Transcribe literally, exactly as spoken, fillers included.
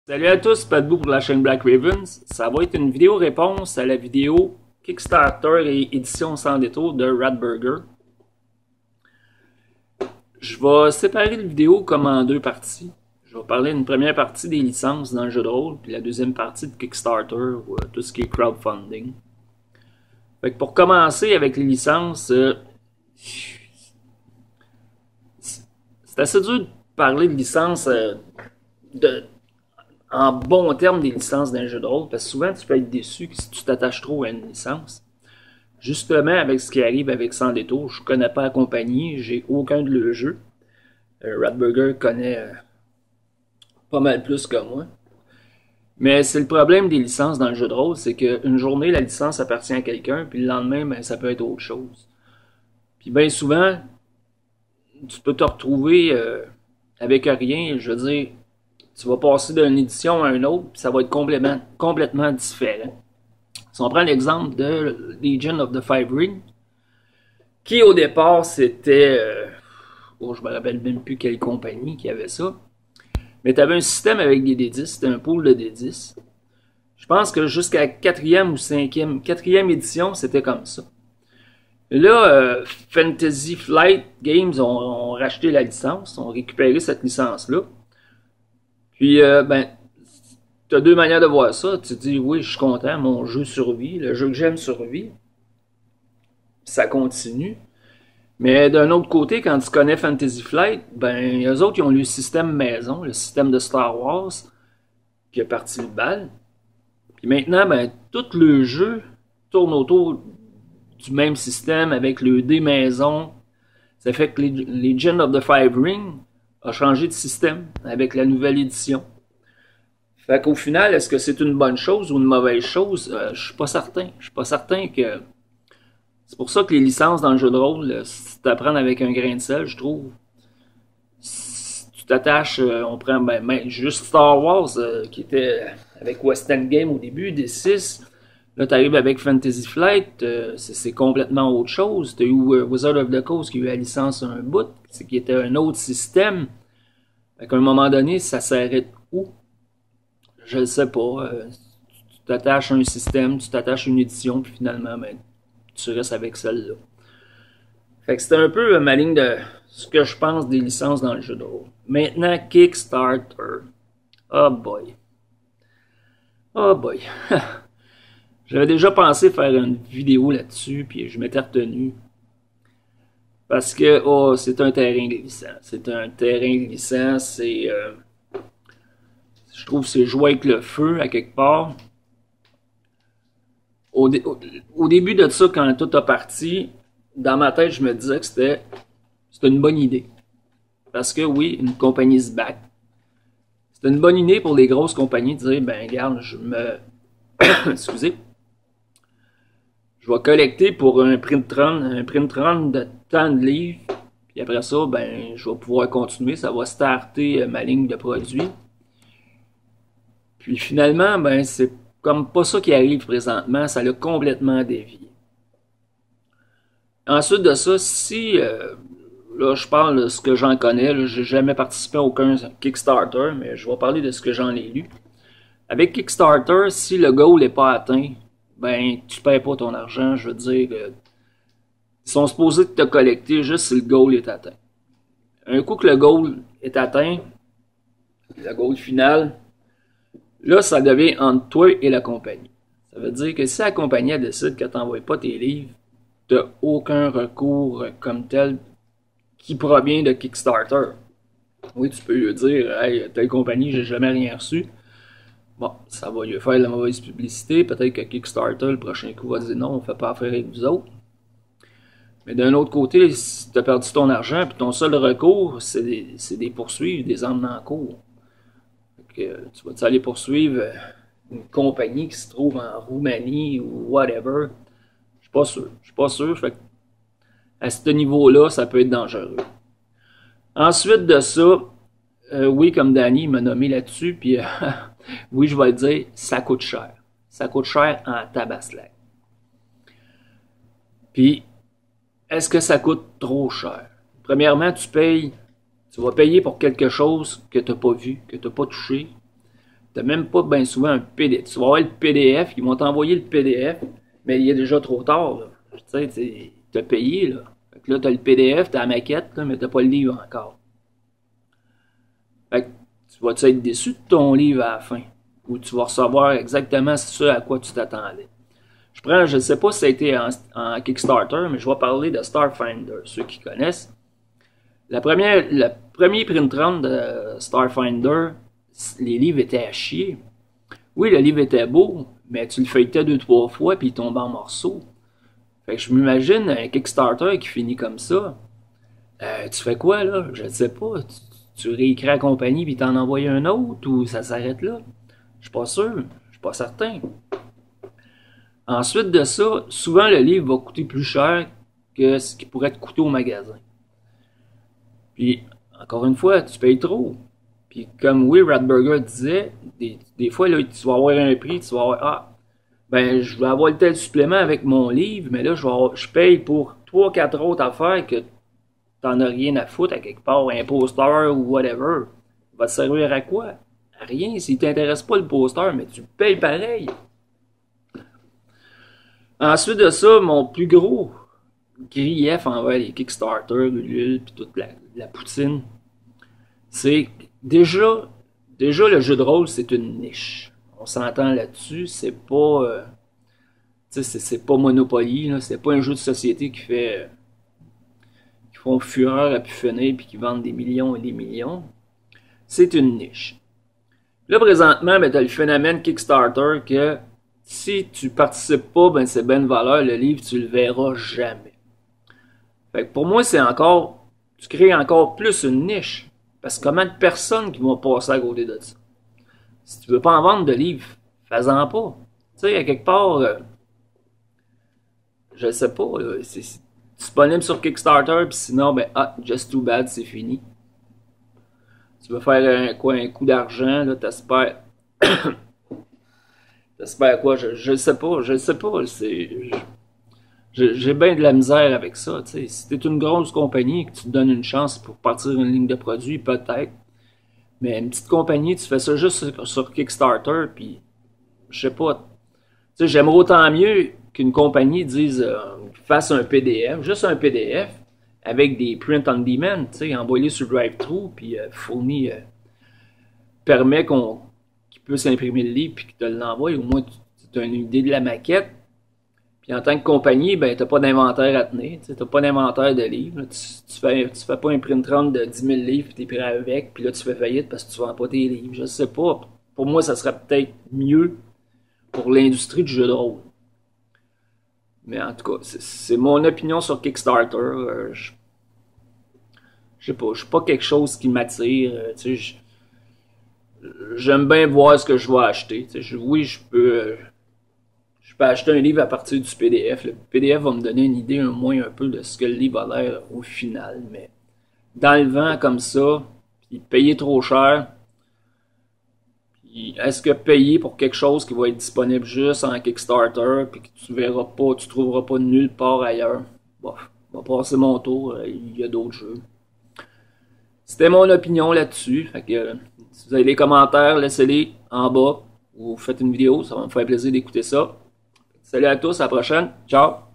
Salut à tous, Padbou pour la chaîne Black Ravens. Ça va être une vidéo réponse à la vidéo Kickstarter et édition sans détour de Ratburger. Je vais séparer la vidéo comme en deux parties. Je vais parler d'une première partie des licences dans le jeu de rôle, puis la deuxième partie de Kickstarter ou euh, tout ce qui est crowdfunding. Fait que pour commencer avec les licences, euh, c'est assez dur de parler de licences euh, de en bon terme des licences d'un jeu de rôle, parce que souvent tu peux être déçu si tu t'attaches trop à une licence. Justement, avec ce qui arrive avec Sans Détour, je connais pas la compagnie, j'ai aucun de leurs jeux. Euh, Ratburger connaît euh, pas mal plus que moi. Mais c'est le problème des licences dans le jeu de rôle, c'est qu'une journée, la licence appartient à quelqu'un, puis le lendemain, ben, ça peut être autre chose. Puis bien souvent, tu peux te retrouver euh, avec rien, je veux dire, tu vas passer d'une édition à une autre, puis ça va être complètement, complètement différent. Si on prend l'exemple de Legion of the Five Rings, qui au départ c'était, euh, oh, je me rappelle même plus quelle compagnie qui avait ça, mais tu avais un système avec des D dix, c'était un pool de D dix. Je pense que jusqu'à quatrième ou cinquième, quatrième édition, c'était comme ça. Là, euh, Fantasy Flight Games ont, ont racheté la licence, ont récupéré cette licence-là. Puis, euh, ben, tu as deux manières de voir ça. Tu te dis, oui, je suis content, mon jeu survit, le jeu que j'aime survit. Ça continue. Mais d'un autre côté, quand tu connais Fantasy Flight, ben, eux autres, ils ont le système maison, le système de Star Wars, qui a parti le bal. Puis maintenant, ben, tout le jeu tourne autour du même système avec le dé maison. Ça fait que Legion of the Five Rings a changé de système avec la nouvelle édition. Fait qu'au final, est-ce que c'est une bonne chose ou une mauvaise chose? Euh, je suis pas certain. Je suis pas certain que... C'est pour ça que les licences dans le jeu de rôle, c'est à prendre avec un grain de sel, je trouve. Si tu t'attaches, euh, on prend ben, ben, juste Star Wars, euh, qui était avec West End Game au début, des six. Là, tu arrives avec Fantasy Flight, euh, c'est complètement autre chose. Tu as eu euh, Wizard of the Coast qui a eu la licence un bout, qui était un autre système. Fait qu'à un moment donné, ça s'arrête où? Je ne sais pas. Euh, tu t'attaches à un système, tu t'attaches à une édition, puis finalement, ben, tu restes avec celle-là. Fait que c'était un peu euh, ma ligne de ce que je pense des licences dans le jeu de rôle. Maintenant, Kickstarter. Oh boy. Oh boy. J'avais déjà pensé faire une vidéo là-dessus, puis je m'étais retenu. Parce que, oh, c'est un terrain glissant. C'est un terrain glissant, c'est... Euh, je trouve que c'est jouer avec le feu, à quelque part. Au, dé au, au début de ça, quand tout a parti, dans ma tête, je me disais que c'était c'était une bonne idée. Parce que, oui, une compagnie se back. C'était une bonne idée pour les grosses compagnies de dire, ben, regarde, je me... Excusez. Je vais collecter pour un print run, un print run de tant de livres. Puis après ça, ben, je vais pouvoir continuer. Ça va starter ma ligne de produits. Puis finalement, ben, c'est comme pas ça qui arrive présentement. Ça l'a complètement dévié. Ensuite de ça, si, euh, là, je parle de ce que j'en connais. J'ai jamais participé à aucun Kickstarter, mais je vais parler de ce que j'en ai lu. Avec Kickstarter, si le goal n'est pas atteint, ben, tu payes pas ton argent, je veux dire, euh, ils sont supposés te collecter juste si le goal est atteint. Un coup que le goal est atteint, le goal final, là, ça devient entre toi et la compagnie. Ça veut dire que si la compagnie décide que tu n'envoies pas tes livres, tu n'as aucun recours comme tel qui provient de Kickstarter. Oui, tu peux lui dire, hey, telle compagnie, j'ai jamais rien reçu. Bon, ça va lui faire de la mauvaise publicité. Peut-être que Kickstarter, le prochain coup, va dire non, on ne fait pas affaire avec vous autres. Mais d'un autre côté, si tu as perdu ton argent, puis ton seul recours, c'est des, des poursuites, des emmenements en cours. Que, tu vas aller poursuivre une compagnie qui se trouve en Roumanie ou whatever. Je suis pas sûr. Je suis pas sûr. Fait que à ce niveau-là, ça peut être dangereux. Ensuite de ça, euh, oui, comme Danny m'a nommé là-dessus, puis euh, oui, je vais le dire, ça coûte cher. Ça coûte cher en tabaslac. Puis, est-ce que ça coûte trop cher? Premièrement, tu payes, tu vas payer pour quelque chose que tu n'as pas vu, que tu n'as pas touché. t'as même pas bien souvent un P D F. Tu vas avoir le P D F, ils vont t'envoyer le P D F, mais il est déjà trop tard, là. Tu sais, t'as payé, là. Fait que là, t'as le P D F, t'as la maquette, là, mais t'as pas le livre encore. Fait que tu vas être déçu de ton livre à la fin, ou tu vas recevoir exactement ce à quoi tu t'attendais. Je prends, je ne sais pas si ça a été en, en Kickstarter, mais je vais parler de Starfinder, ceux qui connaissent. La première, le premier print run de Starfinder, les livres étaient à chier. Oui, le livre était beau, mais tu le feuilletais deux, trois fois, puis il tombait en morceaux. Fait que je m'imagine un Kickstarter qui finit comme ça. Euh, tu fais quoi, là? Je ne sais pas. Tu, tu réécris à la compagnie, puis t'en envoies un autre, ou ça s'arrête là? Je suis pas sûr. Je suis pas certain. Ensuite de ça, souvent le livre va coûter plus cher que ce qui pourrait te coûter au magasin. Puis, encore une fois, tu payes trop. Puis, comme Will Ratburger disait, des, des fois, là, tu vas avoir un prix, tu vas avoir, ah, ben, je vais avoir le tel supplément avec mon livre, mais là, je, vais avoir, je paye pour trois quatre autres affaires que t'en as rien à foutre à quelque part, un poster ou whatever. Il va te servir à quoi? À rien, s'il t'intéresse pas le poster, mais tu payes pareil. Ensuite de ça, mon plus gros grief envers les Kickstarter, Ulule, puis toute la, la poutine, c'est déjà, déjà le jeu de rôle, c'est une niche. On s'entend là-dessus, c'est pas, euh, tu sais, c'est pas Monopoly, là, c'est pas un jeu de société qui fait, euh, qui font fureur à pu finir puis qui vendent des millions et des millions. C'est une niche. Là, présentement, ben, t'as le phénomène Kickstarter que si tu participes pas, ben c'est bonne valeur, le livre, tu le verras jamais. Fait que pour moi, c'est encore, tu crées encore plus une niche. Parce que comment de personnes qui vont passer à côté de ça? Si tu veux pas en vendre de livres, fais-en pas. Tu sais, à quelque part, euh, je sais pas, c'est disponible sur Kickstarter, puis sinon, ben, ah, just too bad, c'est fini. Tu veux faire un, quoi, un coup d'argent, là, t'espères. T'espères quoi? Je, je sais pas, je sais pas, c'est. J'ai bien de la misère avec ça, tu sais. Si t'es une grosse compagnie et que tu te donnes une chance pour partir une ligne de produits, peut-être. Mais une petite compagnie, tu fais ça juste sur, sur Kickstarter, puis je sais pas. Tu sais, j'aimerais autant mieux qu'une compagnie dise, euh, fasse un P D F, juste un P D F, avec des print on demand, tu sais, envoyé sur drive-thru, puis euh, fourni, euh, permet qu'on qu'il puisse imprimer le livre, puis qu'il te l'envoie, au moins tu as une idée de la maquette. Puis en tant que compagnie, ben t'as pas d'inventaire à tenir, tu n'as pas d'inventaire de livres. Tu, tu, fais, tu fais pas un print run de dix mille livres, puis t'es prêt avec, puis là tu fais faillite parce que tu vends pas tes livres. Je sais pas. Pour moi, ça serait peut-être mieux pour l'industrie du jeu de rôle. Mais en tout cas, c'est mon opinion sur Kickstarter. Euh, je sais pas, je suis pas quelque chose qui m'attire. Euh, tu sais, j'aime bien voir ce que je vais acheter. Tu sais, oui, je peux... Euh, Je peux acheter un livre à partir du P D F. Le P D F va me donner une idée, au moins un peu, de ce que le livre a l'air au final. Mais dans le vent comme ça, puis payer trop cher, puis est-ce que payer pour quelque chose qui va être disponible juste en Kickstarter, puis que tu verras pas, tu trouveras pas nulle part ailleurs? Bon, on va passer mon tour, il y a d'autres jeux. C'était mon opinion là-dessus. Fait que si vous avez les commentaires, laissez-les en bas ou faites une vidéo, ça va me faire plaisir d'écouter ça. Salut à tous, à la prochaine. Ciao!